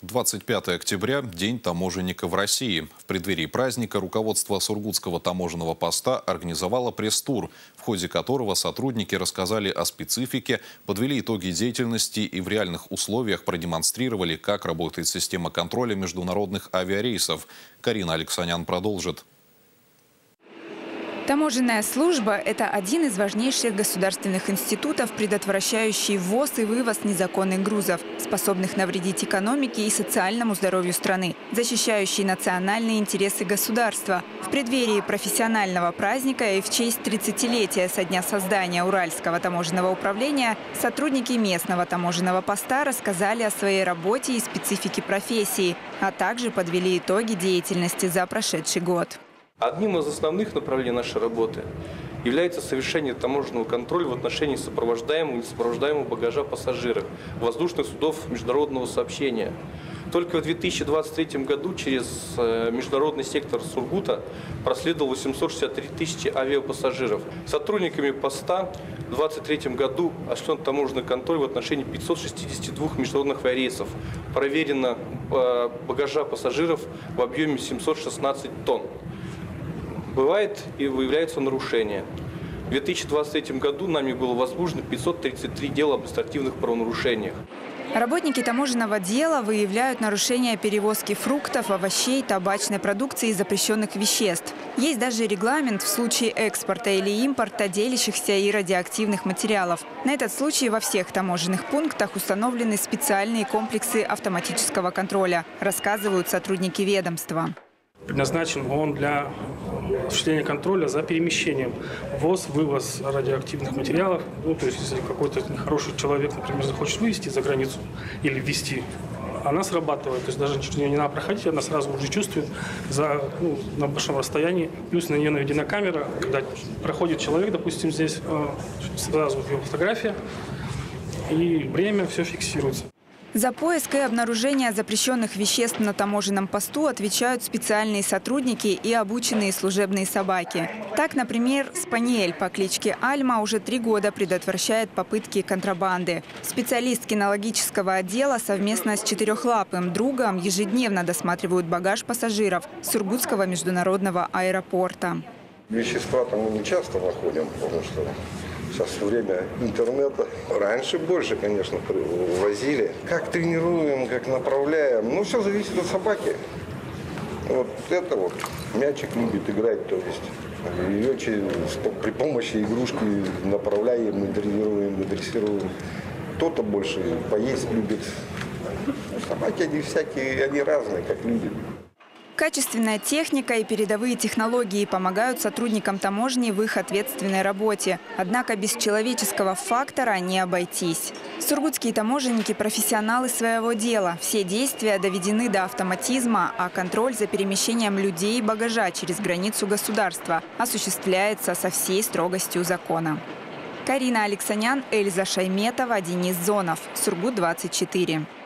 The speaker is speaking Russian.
25 октября – День таможенника в России. В преддверии праздника руководство Сургутского таможенного поста организовало пресс-тур, в ходе которого сотрудники рассказали о специфике, подвели итоги деятельности и в реальных условиях продемонстрировали, как работает система контроля международных авиарейсов. Карина Алексанян продолжит. Таможенная служба – это один из важнейших государственных институтов, предотвращающий ввоз и вывоз незаконных грузов, способных навредить экономике и социальному здоровью страны, защищающий национальные интересы государства. В преддверии профессионального праздника и в честь 30-летия со дня создания Уральского таможенного управления сотрудники местного таможенного поста рассказали о своей работе и специфике профессии, а также подвели итоги деятельности за прошедший год. Одним из основных направлений нашей работы является совершение таможенного контроля в отношении сопровождаемого и несопровождаемого багажа пассажиров воздушных судов международного сообщения. Только в 2023 году через международный сектор Сургута проследовало 863 тысячи авиапассажиров. Сотрудниками поста в 2023 году осуществлен таможенный контроль в отношении 562 международных авиарейсов. Проверено багажа пассажиров в объеме 716 тонн. Бывает и выявляются нарушения. В 2023 году нами было возбуждено 533 дела об административных правонарушениях. Работники таможенного дела выявляют нарушения перевозки фруктов, овощей, табачной продукции и запрещенных веществ. Есть даже регламент в случае экспорта или импорта делящихся и радиоактивных материалов. На этот случай во всех таможенных пунктах установлены специальные комплексы автоматического контроля, рассказывают сотрудники ведомства. Предназначен он для осуществления контроля за перемещением, ввоз-вывоз радиоактивных материалов. То есть, если какой-то нехороший человек, например, захочет вывезти за границу или ввезти, она срабатывает. То есть даже не надо проходить, она сразу уже чувствует на большом расстоянии. Плюс на нее наведена камера, когда проходит человек, допустим, здесь сразу его фотография, и время все фиксируется. За поиск и обнаружение запрещенных веществ на таможенном посту отвечают специальные сотрудники и обученные служебные собаки. Так, например, спаниель по кличке Альма уже 3 года предотвращает попытки контрабанды. Специалист кинологического отдела совместно с четырехлапым другом ежедневно досматривают багаж пассажиров Сургутского международного аэропорта. Вещества там мы не часто находим, потому что сейчас время интернета. Раньше больше, конечно, возили. Как тренируем, как направляем. Ну, все зависит от собаки. Вот это вот мячик любит играть, то есть ее при помощи игрушки направляем, и тренируем, и дрессируем. Кто-то больше поесть любит. Собаки, они всякие, они разные, как люди. Качественная техника и передовые технологии помогают сотрудникам таможни в их ответственной работе. Однако без человеческого фактора не обойтись. Сургутские таможенники – профессионалы своего дела. Все действия доведены до автоматизма, а контроль за перемещением людей и багажа через границу государства осуществляется со всей строгостью закона. Карина Алексанян, Эльза Шайметова, Денис Зонов. Сургут 24.